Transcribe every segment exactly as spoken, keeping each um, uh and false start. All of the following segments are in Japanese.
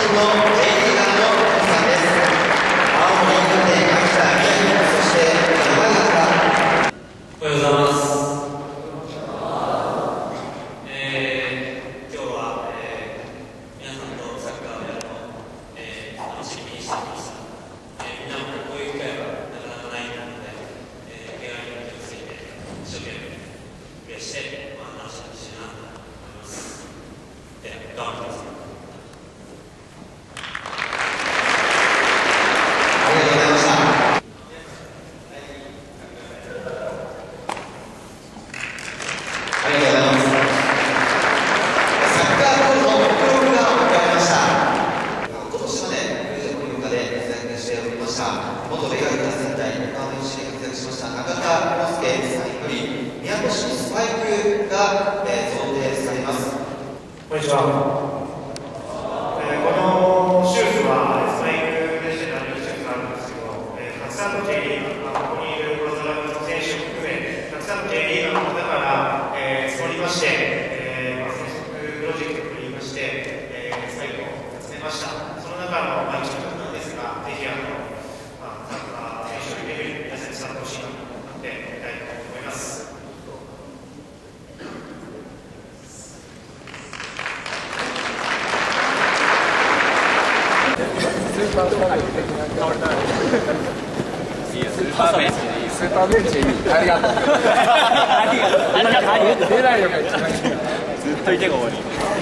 身の J リーガーの皆さんです。青森、岩手、秋田、宮城、そして山形。 おはようございます。えー、今日は、えー、皆さんとサッカーをやるのを、えー、楽しみにしてきました。えー、みんなもこういう機会はなかなかないと思うので、えー、怪我に気をつけて一生懸命プレーして、まあ、楽しんでほしいなと思います。で、頑張ってください。 ありがとうございます。サッカーボールのプログが行われました。今年まで富士森岡で活躍しておりました元ベガルタ仙台横浜 エフシー で活躍しました中田康介さんより宮古市スパイクが、えー、贈呈されます。 こんにちは。えー、このシューズはスパイクでして何シューズがあるんですけど、えー、たくさんの J リーガー、ここにいる小沢選手を含めたくさんの J リーガーの方から募りまして、えーまあ、選手プロジェクトといいまして、えー、最後集めました。その中の、まあ、一部なんですが、ぜひあの、まあ、サッカー選手のレベルに皆さんに伝わってほしいなと思ってやりたいと思います。 スーパーベンチ的な顔になる。スーパーベンチでいい。スーパーベンチでいい。ありがとう。ありがとう。ありがとう。ありがとう。出ないのが一番いい。ずっといてが終わり。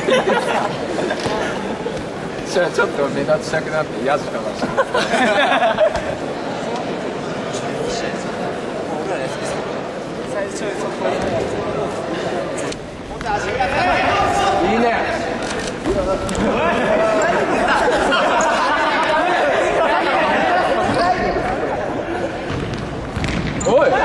じゃあちょっと目立ちたくなってヤジかました。最初そこに。いいね。おい、マジかよ。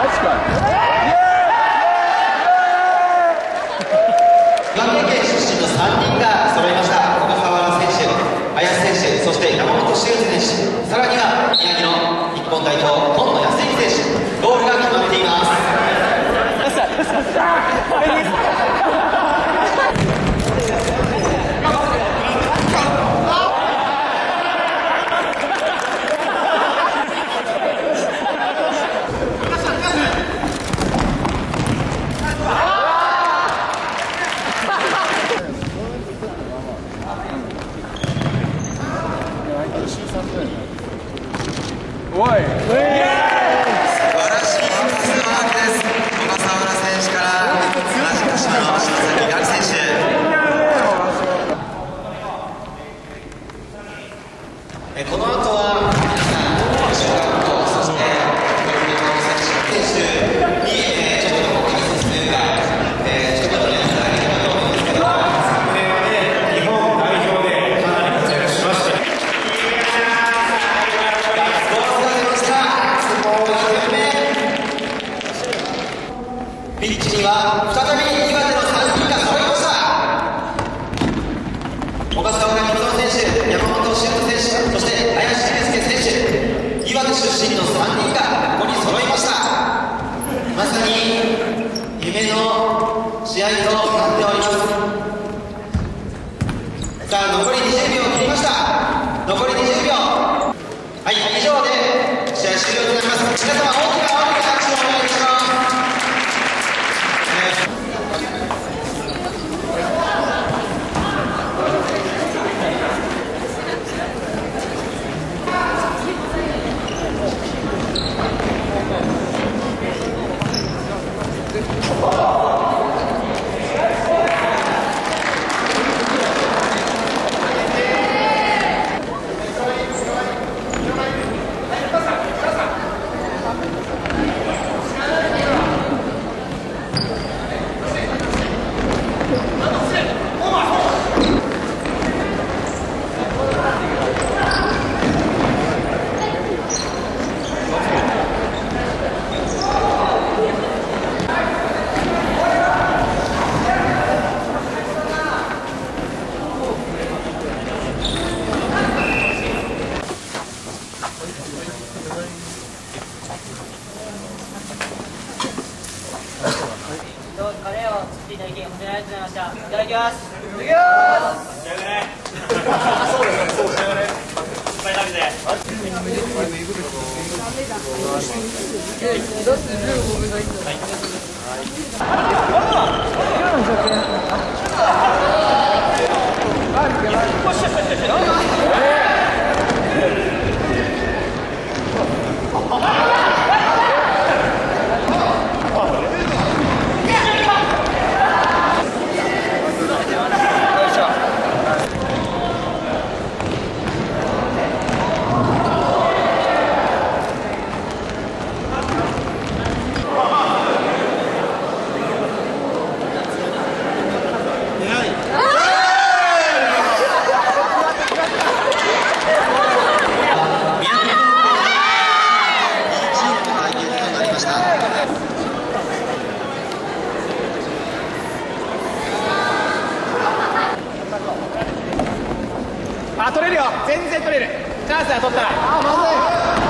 岩手県出身のさんにんが揃いました。小笠原選手、林選手、そして山本修選手、さらには宮城の日本代表、今野康之選手、ゴールが決まっています。 おい、素晴らしいパスワークです。 小笠原選手から同じ鹿島の篠崎岳選手。えこの後は皆さん中学校、そして高校の選手に、えー、ちょっとでも解説というか、えー、一言で伝えればと思うんですけど、 昨年はね、日本代表でかなり活躍しました。 ピッチには再び岩手のさんにんが揃いました。小笠原光雄選手、山本修斗選手、そして林健介選手、岩手出身のさんにんがここに揃いました。まさに夢の試合となっております。さあ残りにじゅうびょう切りました。残りにじゅうびょう。はい、以上で試合終了となります。皆様大きな大きな拍手をお願いします。 カレーを作っていただき本当にありがとうございました。いただきます。いただきます。 あ、取れるよ、全然取れる。チャンスは取ったら。あ、まずい。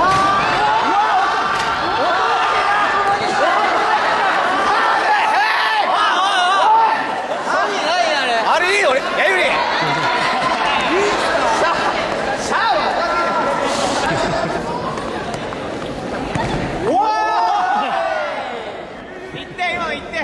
あれいいよ、俺、やゆり。シャワー。おお。一点、今の一点。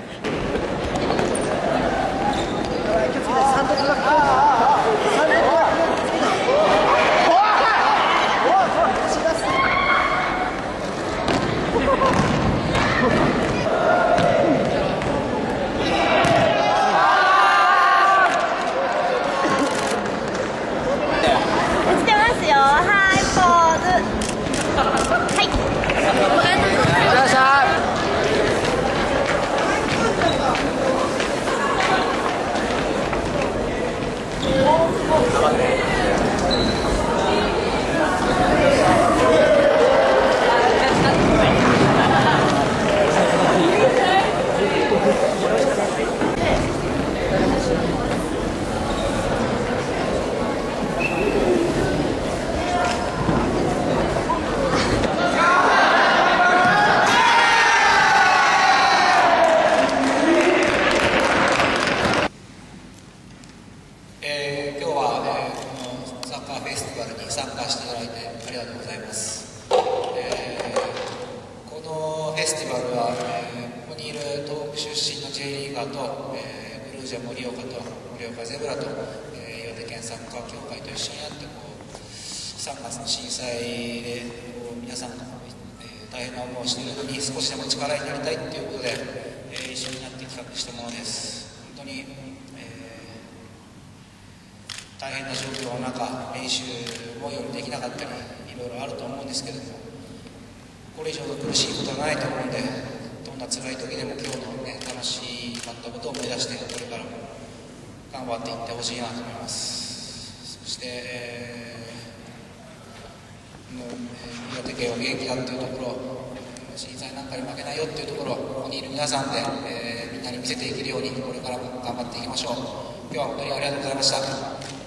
えー、今日は、えー、このサッカーフェスティバルに参加していただいてありがとうございます。えー、このフェスティバルは、えー、ここにいる東北出身の J リーガーと、えー、ブルージェ盛岡と盛岡ゼブラと、えー、岩手県サッカー協会と一緒にやってこうさんがつの震災でこう皆さんが、えー、大変な思いをしているのに少しでも力になりたいということで、えー、一緒になって企画したものです。本当に、大変な状況の中、練習もよりできなかったり、いろいろあると思うんですけども、これ以上の苦しいことはないと思うんで、どんな辛い時でも今日の、ね、楽しかったことを思い出して、これからも頑張っていってほしいなと思います。そして、えー、もう、えー、岩手県は元気だというところ、震災なんかに負けないよというところ、ここにいる皆さんで、えー、みんなに見せていけるように、これからも頑張っていきましょう。今日は本当にありがとうございました。